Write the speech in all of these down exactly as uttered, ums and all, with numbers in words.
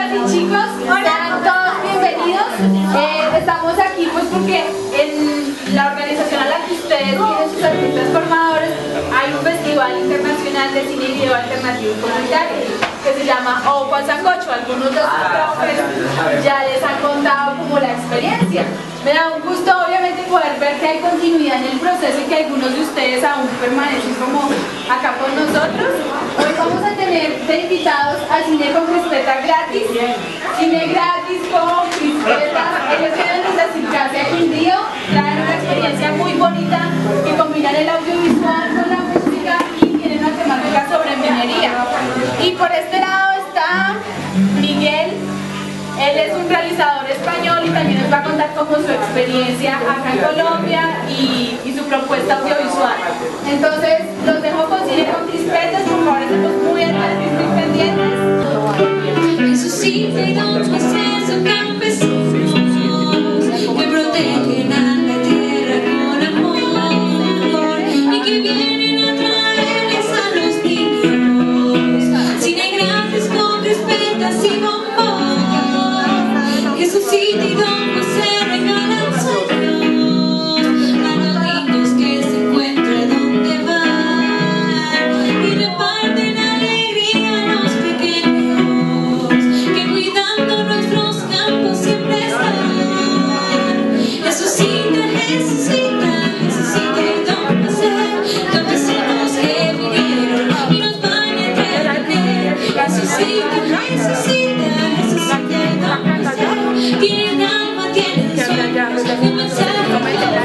Chicas y chicos, sean todos bienvenidos. Eh, estamos aquí pues porque en la organización a la que ustedes tienen sus artistas formadores hay un festival internacional de cine y video alternativo y comunitario que se llama Ojo al Sancocho. Algunos de sus profes ya les han contado como la experiencia. Me da un gusto obviamente poder ver que hay continuidad en el proceso y que algunos de ustedes aún permanecen como acá con nosotros. Hoy vamos a tener de invitados a Cine con Crispeta gratis. Cine gratis con Crispeta. Ellos vienen desde Circasia Quindío, traen una experiencia muy bonita que combinan el audiovisual con la música y tienen una temática sobre minería. Y por este lado está Miguel. Él es un realizador español y también nos va a contar como su experiencia acá en Colombia y, y su propuesta audiovisual. Entonces, los dejo con Cine con Crispetas, por favor, estemos muy atentos y muy pendientes. Eso sí, hay dos procesos campesinos que protegen a la tierra con amor y que vienen a traerles a los niños cine gratis con crispetas y bombón. Jesucito y Don José regalan sueños a los niños que se encuentran donde van y reparten alegría a los pequeños que cuidando nuestros campos siempre están. Jesucita, Jesucita, Jesucita y Don José, campesinos que vinieron y nos van a entretener. Jesucita, Jesucita, Jesucita y Don José, tienen alma, tienen sueños, un mensaje para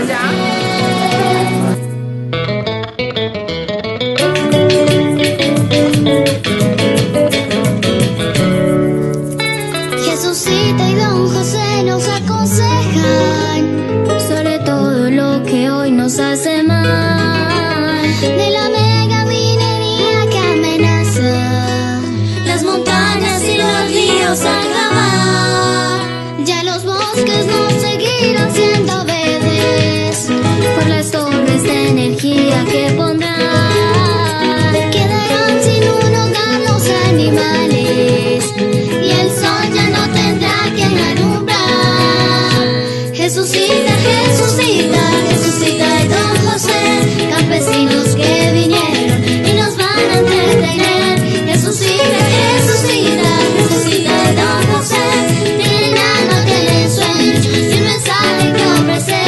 Jesucita y Don José nos aconsejan sobre todo lo que hoy nos hace mal, de la mega minería que amenaza las montañas y los ríos al mar. Ya los bosques no seguirán siendo verdes por las torres de energía que pondrán. Quedarán sin un hogar los animales y el sol ya no tendrá quien alumbrar. Jesucita, Jesucita, Jesucita y Don José, campesinos que vinieron y nos van a entretener. Jesucita, Jesucita, Jesucita y Don José, tienen alma, tienen sueños y un mensaje que ofrecer.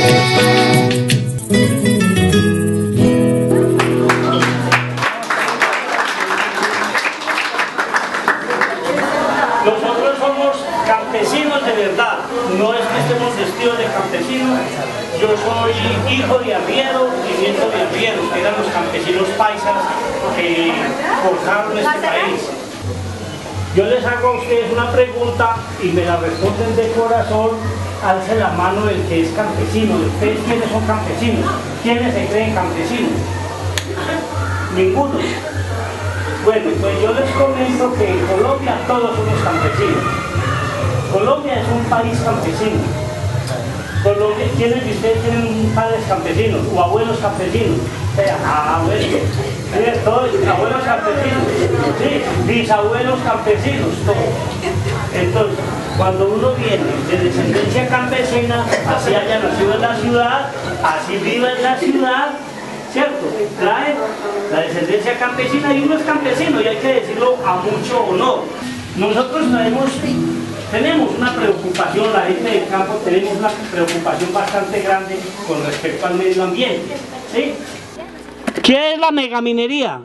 Nosotros somos campesinos de verdad, no es que estemos vestidos de campesinos. Yo soy hijo de arriero y nieto de arrieros, que eran los campesinos paisas que forjaron este país. Yo les hago a ustedes una pregunta y me la responden de corazón. Alce la mano el que es campesino. ¿Ustedes quiénes son campesinos? ¿Quiénes se creen campesinos? Ninguno. Bueno, pues yo les comento que en Colombia todos somos campesinos. Colombia es un país campesino. Colombia, ¿quiénes de ustedes tienen padres campesinos o abuelos campesinos? Ah, bueno, sí, todos abuelos campesinos, sí, bisabuelos campesinos, todos. Entonces, cuando uno viene de descendencia campesina, así haya nacido en la ciudad, así viva en la ciudad, ¿cierto? Trae la descendencia campesina y uno es campesino y hay que decirlo a mucho honor. Nosotros traemos, tenemos una preocupación, la gente del campo tenemos una preocupación bastante grande con respecto al medio ambiente, ¿sí? ¿Qué es la megaminería?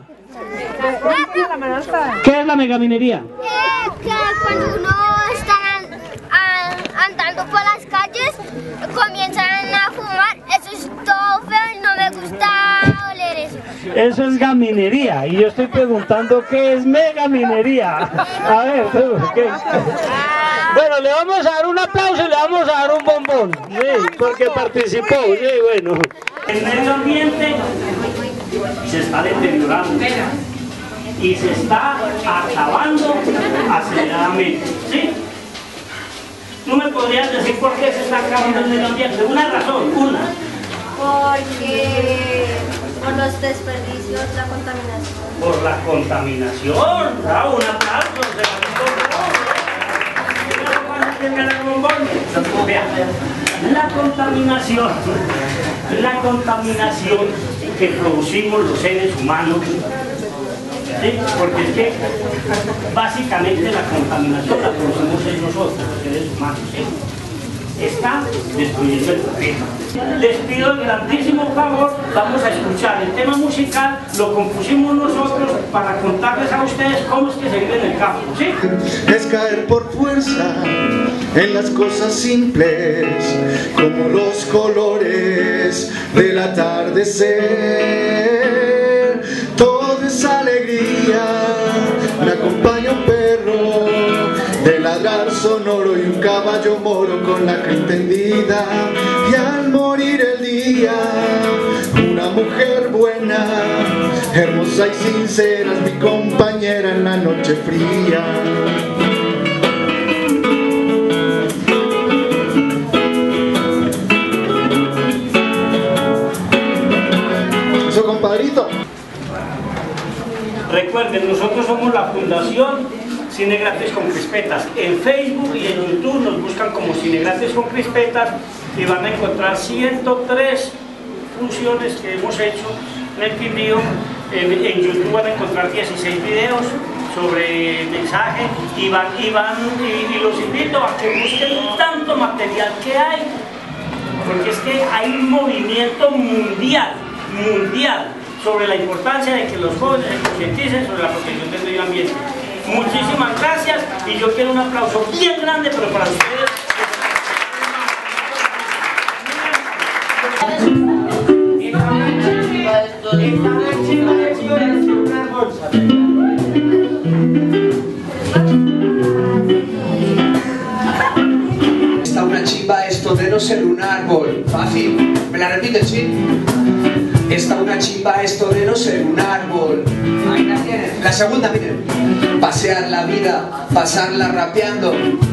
¿Qué es la megaminería? Eh, que cuando uno está an- andando por las calles, comienzan a fumar. Eso es todo feo y no me gusta oler eso. Eso es gaminería y yo estoy preguntando qué es megaminería. A ver, tú, ¿qué? Bueno, le vamos a dar un aplauso y le vamos a dar un bombón, sí, porque participó, sí, bueno. El medio ambiente se está deteriorando y se está acabando aceleradamente, ¿sí? ¿Tú me podrías decir por qué se está acabando el medio ambiente? Una razón, una. Porque por los desperdicios, la contaminación. Por la contaminación. Bravo, un aplauso. Se la sáquenme la bombón. Vean, la contaminación, la contaminación que producimos los seres humanos, ¿sí? Porque es que básicamente la contaminación la producimos en nosotros, los seres humanos, ¿sí? Está destruyendo el planeta. Les pido el grandísimo favor, vamos a escuchar el tema musical, lo compusimos nosotros para contarles a ustedes cómo es que se vive en el campo, ¿sí? Es caer por fuerza en las cosas simples, como los colores del atardecer. Todo es alegría, me acompaña un perro de ladrar sonoro y un caballo moro con la crin tendida. Y al morir el día, una mujer buena, hermosa y sincera, es mi compañera en la noche fría. Eso, compadrito. Recuerden, nosotros somos la Fundación Cine Gratis con Crispetas. En Facebook y en YouTube nos buscan como Cine Gratis con Crispetas y van a encontrar ciento tres funciones que hemos hecho en el Quindío. En, en YouTube van a encontrar dieciséis videos sobre mensaje y, van, y, van, y, y los invito a que busquen tanto material que hay, porque es que hay un movimiento mundial, mundial, sobre la importancia de que los jóvenes se concienticen sobre la protección del medio ambiente. Muchísimas gracias y yo quiero un aplauso bien grande, pero para ustedes. Está una chimba esto de no ser un árbol. Fácil. ¿Me la repites, sí? Está una chimba esto de no ser un árbol. Ahí la tienen. La segunda, miren. Pasear la vida, pasarla rapeando.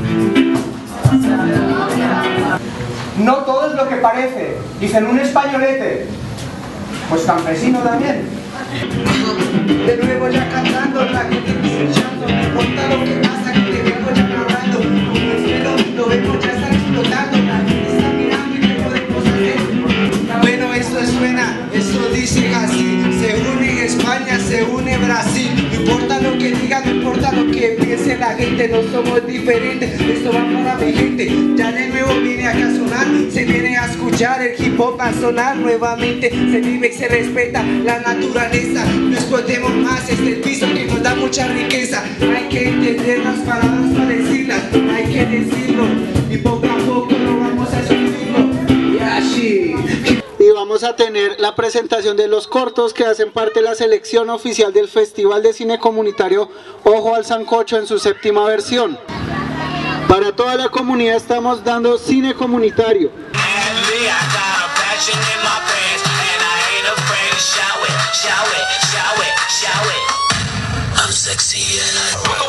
No todo es lo que parece. Dicen un españolete. Pues campesino también. De nuevo ya cantando, la gente escuchando. Me importa lo que pasa, que te vengo ya grabando. Como el cielo, lo vemos, ya están explotando. La gente está mirando y qué podemos hacer. Bueno, eso suena, eso dice así. Se une España, se une Brasil. No importa lo que digan, no importa lo que piense la gente. No somos diferentes, esto va para mi gente. Ya de nuevo viene acá a sonar, se viene a escuchar el hip hop a sonar nuevamente. Se vive y se respeta la naturaleza. No explotemos más este piso que nos da mucha riqueza. Hay que entender las palabras para decirlas, hay que decirlo y poco a poco lo vamos a subirlo. Y así. Y vamos a tener la presentación de los cortos que hacen parte de la selección oficial del Festival de Cine Comunitario Ojo al Sancocho en su séptima versión. Para toda la comunidad estamos dando cine comunitario. I'm sexy and I